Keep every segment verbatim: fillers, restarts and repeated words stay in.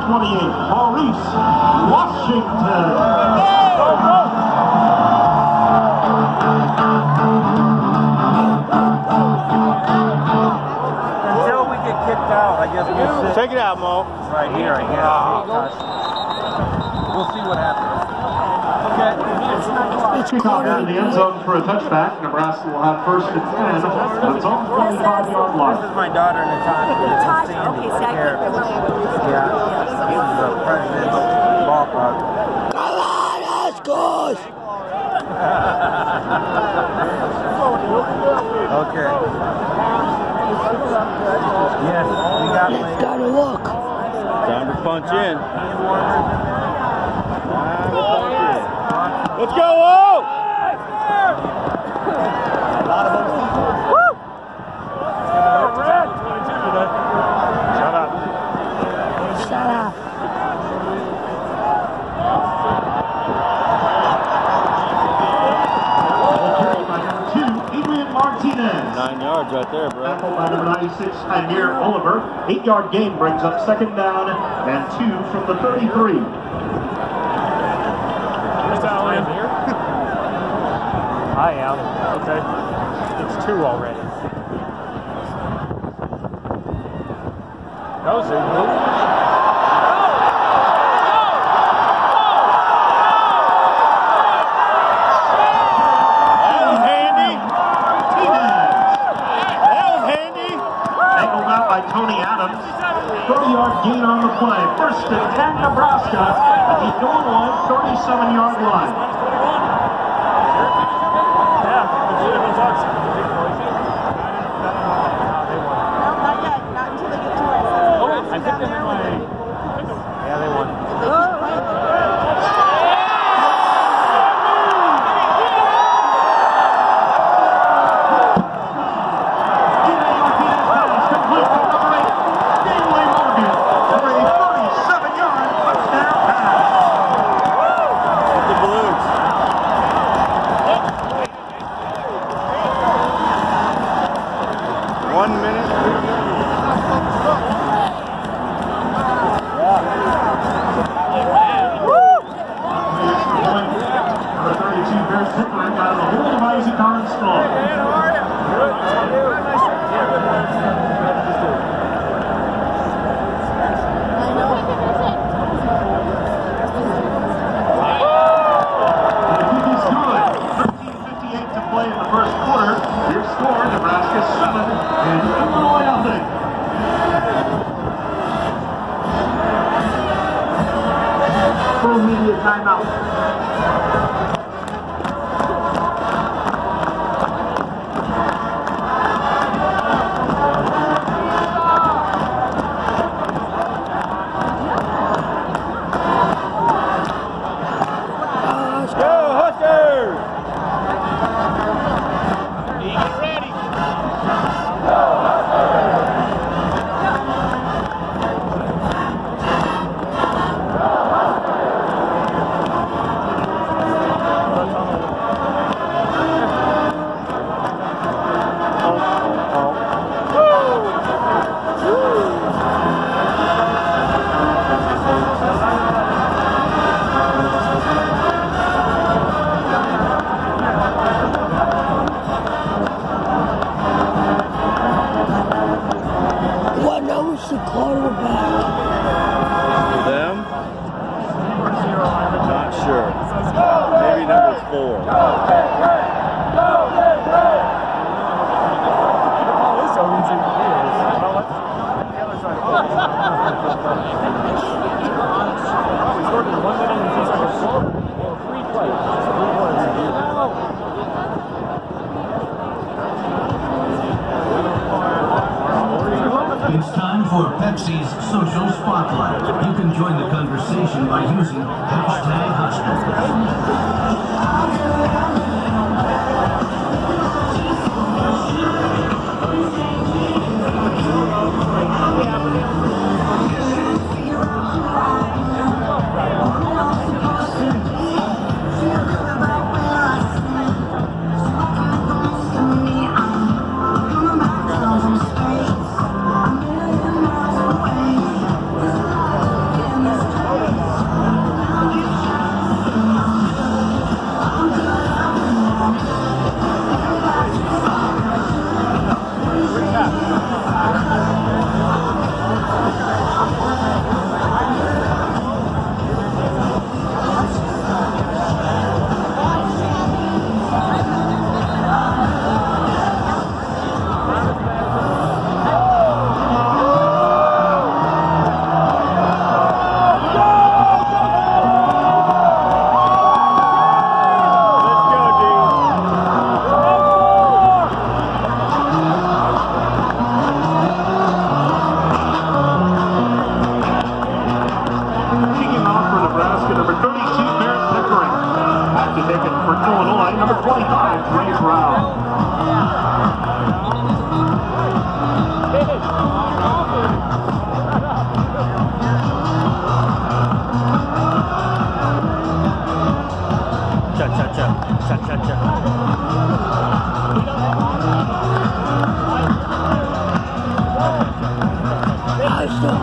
twenty-eight, Maurice Washington. Until we get kicked out, I guess we'll sit. Take it out, Mo. Right here, I guess. We'll see what happens. Okay. Kickoff into the end zone for a touchback. Nebraska will have first and ten. It's on the twenty-five yard line. This is my daughter, Natasha. Natasha, okay, see, I can't remember. Yeah, this is the president's ballpark. Come on, Oscars! Okay. Yes, we got it. Gotta look. Time to punch in. Let's go, oh! A lot of them. Woo! Shut up. Shut up. Adrian Martinez. Nine yards right there, bro. Tackled by number ninety-six, Amir Oliver. Eight yard gain brings up second down and two from the thirty-three. I am. Okay. It's two already. That was a move. That was handy. That was handy. Angled out by Tony Adams. thirty yard gain on the play. First and ten, Nebraska at the Illinois thirty-seven yard line. One minute. Number thirty-two, Bears Pickering out of the hold of Isaac Armstrong. The kick is good. thirteen fifty-eight to play in the first quarter. Your score, Nebraska seven and Illinois nothing. Full media timeout. It's time for Pepsi's Social Spotlight. You can join the conversation by using hashtag Huskers.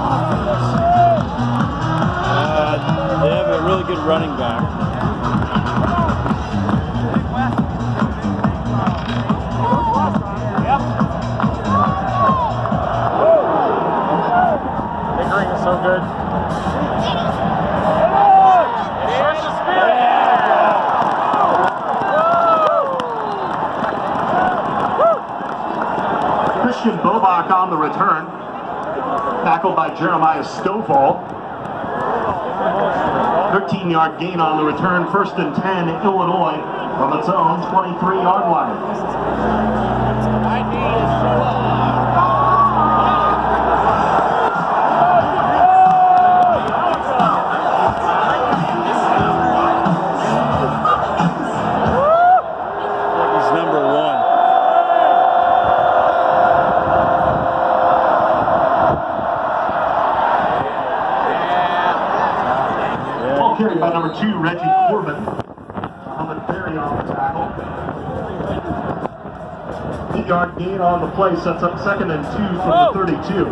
Uh, they have a really good running back. Pickering is so good. Christian Bobach on the return. Tackled by Jeremiah Stovall. thirteen yard gain on the return. First and ten, Illinois from its own twenty-three yard line. He's number one. Ball carried by number two, Reggie Corbin. Muhammad Berry on the tackle. Eight yard gain on the play sets up second and two from the thirty-two.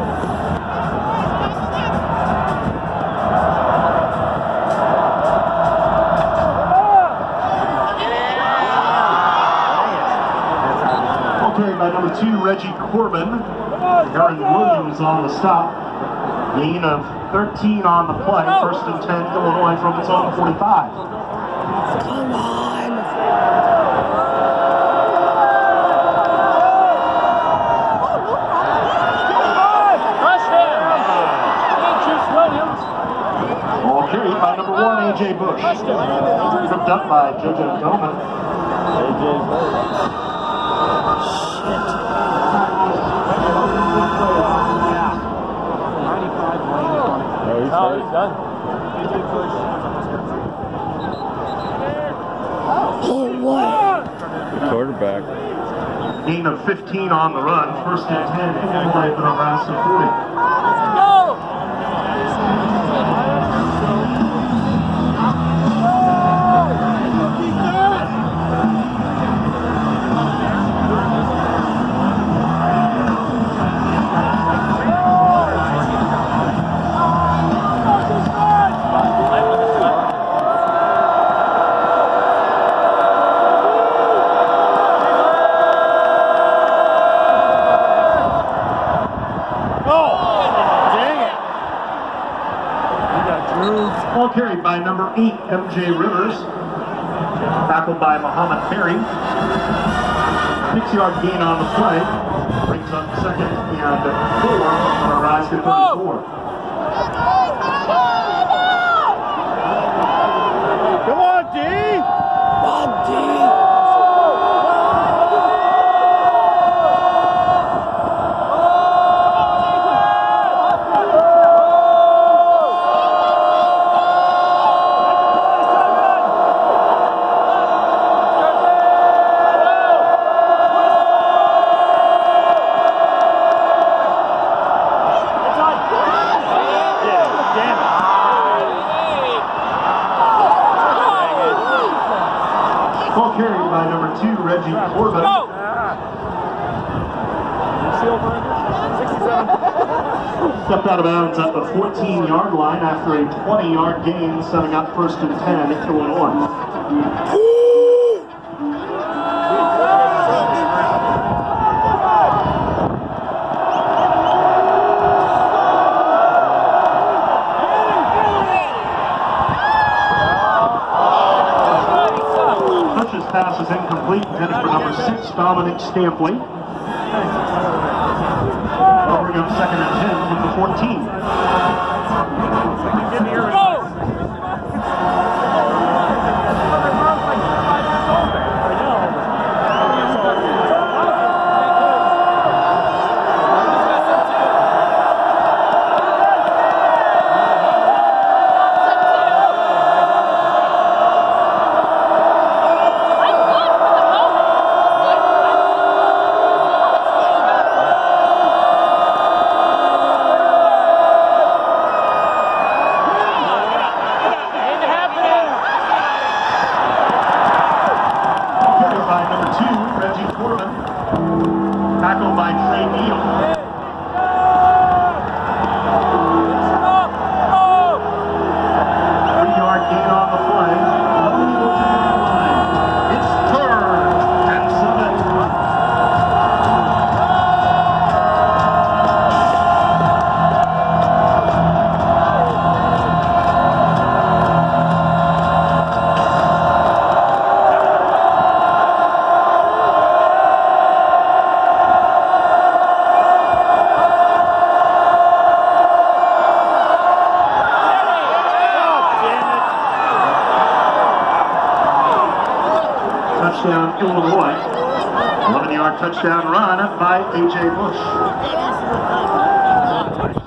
Ball carried by number two, Reggie Corbin. Aaron Williams on the stop. Gain of thirteen on the play. First and ten, Illinois from its own forty-five. Come on. Ball carried by number one, A J Bush. Tripped up by JoJo Doman. Oh, he's done. Oh, what? The quarterback. Gain of fifteen on the run. First and ten, Illinois for the Nebraska forty. Ball carried by number eight, M J Rivers. Tackled by Muhammad Berry. Six yard gain on the play. Brings up second and four from the Nebraska thirty-four. Come on, D! One, D. Ball carried by number two, Reggie Corbin. Stepped out of bounds at the fourteen yard line after a twenty yard gain, setting up first and ten, Illinois. Pass is incomplete, headed for number six, Dominic Stampley. They'll bring up second and ten from the fourteen. Illinois. eleven yard touchdown run by A J Bush.